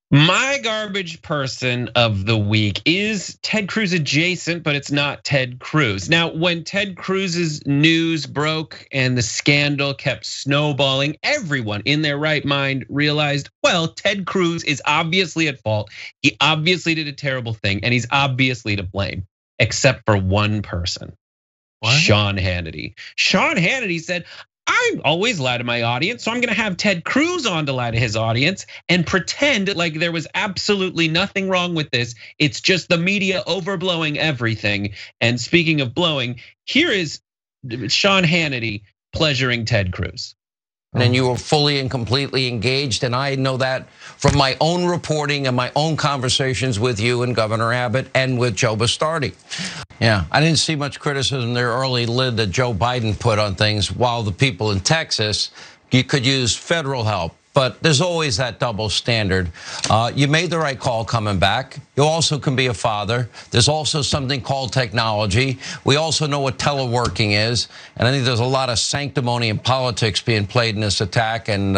My garbage person of the week is Ted Cruz adjacent, but it's not Ted Cruz. Now, when Ted Cruz's news broke and the scandal kept snowballing, everyone in their right mind realized, well, Ted Cruz is obviously at fault. He obviously did a terrible thing, and he's obviously to blame, except for one person. What? Sean Hannity. Sean Hannity said, I always lie to my audience, so I'm gonna have Ted Cruz on to lie to his audience and pretend like there was absolutely nothing wrong with this. It's just the media overblowing everything. And speaking of blowing, here is Sean Hannity pleasuring Ted Cruz. And you were fully and completely engaged, and I know that from my own reporting and my own conversations with you and Governor Abbott and with Joe Bastardi. Yeah, I didn't see much criticism there early lid that Joe Biden put on things, while the people in Texas, you could use federal help. But there's always that double standard. You made the right call coming back. You also can be a father. There's also something called technology. We also know what teleworking is. And I think there's a lot of sanctimony and politics being played in this attack. And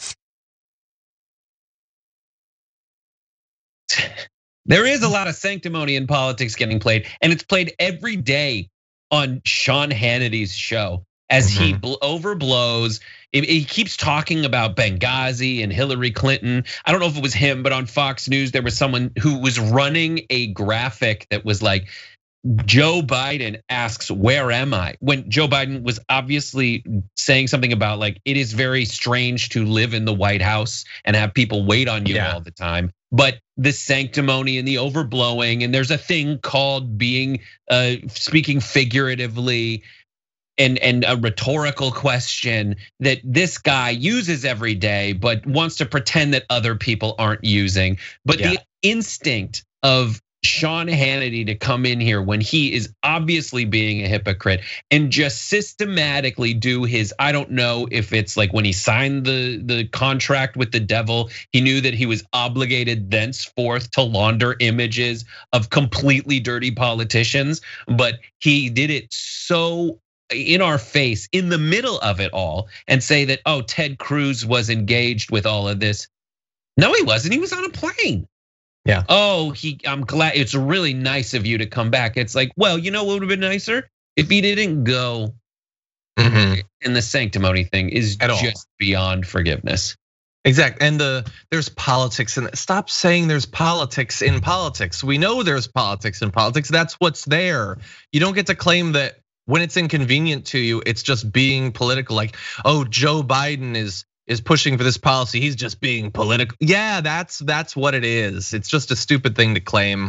there is a lot of sanctimony in politics getting played. And it's played every day on Sean Hannity's show as he overblows. He keeps talking about Benghazi and Hillary Clinton. I don't know if it was him, but on Fox News, there was someone who was running a graphic that was like, Joe Biden asks, where am I? When Joe Biden was obviously saying something about like, it is very strange to live in the White House and have people wait on you all the time. But the sanctimony and the overblowing, and there's a thing called being, speaking figuratively, and a rhetorical question that this guy uses every day, but wants to pretend that other people aren't using. But the instinct of Sean Hannity to come in here when he is obviously being a hypocrite and just systematically do his, I don't know if it's like when he signed the contract with the devil, he knew that he was obligated thenceforth to launder images of completely dirty politicians, but he did it so in our face, in the middle of it all, and say that, oh, Ted Cruz was engaged with all of this. No, he wasn't. He was on a plane. Yeah. Oh, I'm glad. It's really nice of you to come back. It's like, well, you know what would have been nicer if he didn't go. And the sanctimony thing is just beyond forgiveness. Exactly, and there's politics, and stop saying there's politics in politics. We know there's politics in politics. That's what's there. You don't get to claim that when it's inconvenient to you, it's just being political. Like, oh, Joe Biden is pushing for this policy. He's just being political. Yeah, that's what it is. It's just a stupid thing to claim.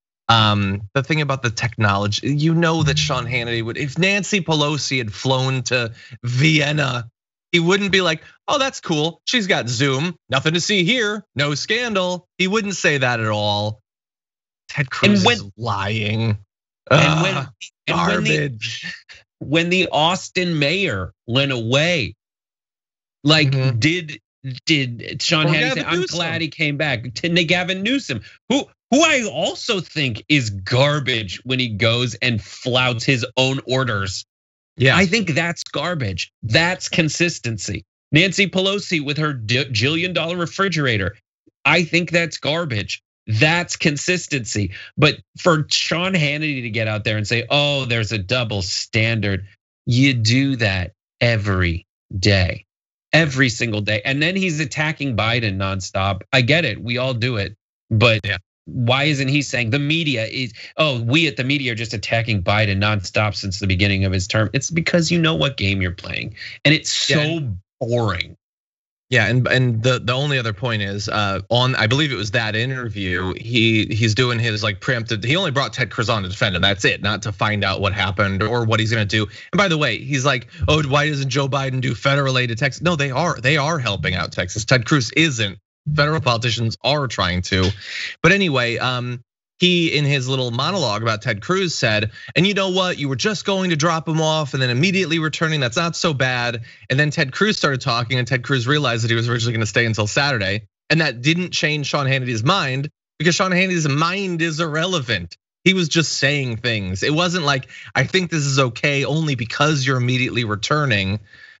The thing about the technology, you know that Sean Hannity would, if Nancy Pelosi had flown to Vienna, he wouldn't be like, oh, that's cool. She's got Zoom, nothing to see here, no scandal. He wouldn't say that at all. Ted Cruz is lying. And garbage. When the Austin mayor went away, like did Sean Hannity say, I'm glad he came back? Gavin Newsom, who I also think is garbage when he goes and flouts his own orders. Yeah, I think that's garbage. That's consistency. Nancy Pelosi with her $1 jillion refrigerator. I think that's garbage. That's consistency. But for Sean Hannity to get out there and say, oh, there's a double standard. You do that every day, every single day. And then he's attacking Biden nonstop. I get it, we all do it. But why isn't he saying the media is, oh, we at the media are just attacking Biden nonstop since the beginning of his term? It's because you know what game you're playing. And it's so boring. Yeah, and the only other point is on, I believe it was that interview, he's doing his like preemptive. He only brought Ted Cruz on to defend him. That's it, not to find out what happened or what he's gonna do. And by the way, he's like, oh, why doesn't Joe Biden do federal aid to Texas? No, they are helping out Texas. Ted Cruz isn't. Federal politicians are trying to. But anyway, he in his little monologue about Ted Cruz said, and you know what, you were just going to drop him off and then immediately returning, that's not so bad. And then Ted Cruz started talking and Ted Cruz realized that he was originally gonna stay until Saturday. And that didn't change Sean Hannity's mind because Sean Hannity's mind is irrelevant. He was just saying things. It wasn't like, I think this is okay only because you're immediately returning.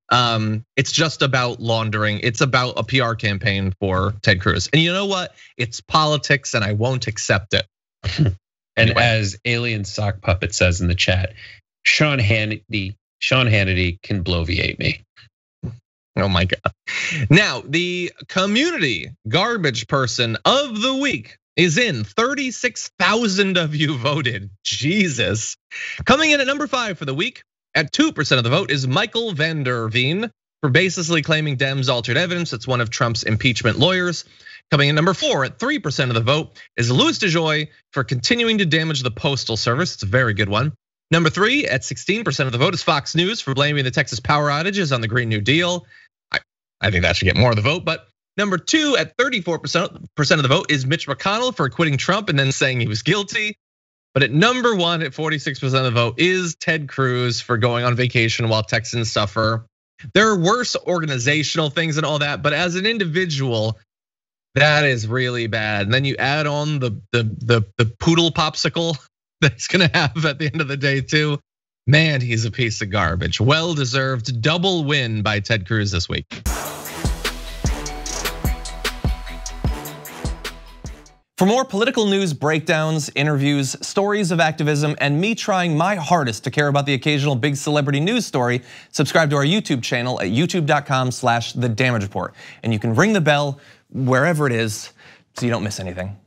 It's just about laundering. It's about a PR campaign for Ted Cruz. And you know what? It's politics and I won't accept it. And as Alien Sock Puppet says in the chat, Sean Hannity can bloviate me. Oh my God. Now, the community garbage person of the week is in. 36,000 of you voted. Jesus. Coming in at number 5 for the week at 2% of the vote is Michael van der Veen for baselessly claiming Dems altered evidence. It's one of Trump's impeachment lawyers. Coming in number 4 at 3% of the vote is Louis DeJoy for continuing to damage the postal service. It's a very good one. Number 3 at 16% of the vote is Fox News for blaming the Texas power outages on the Green New Deal. I think that should get more of the vote, but number 2 at 34% of the vote is Mitch McConnell for acquitting Trump and then saying he was guilty. But at number 1 at 46% of the vote is Ted Cruz for going on vacation while Texans suffer. There are worse organizational things and all that, but as an individual, that is really bad. And then you add on the poodle popsicle that he's gonna have at the end of the day too. Man, he's a piece of garbage. Well-deserved double win by Ted Cruz this week. For more political news, breakdowns, interviews, stories of activism, and me trying my hardest to care about the occasional big celebrity news story, subscribe to our YouTube channel at youtube.com/thedamagereport. And you can ring the bell wherever it is so you don't miss anything.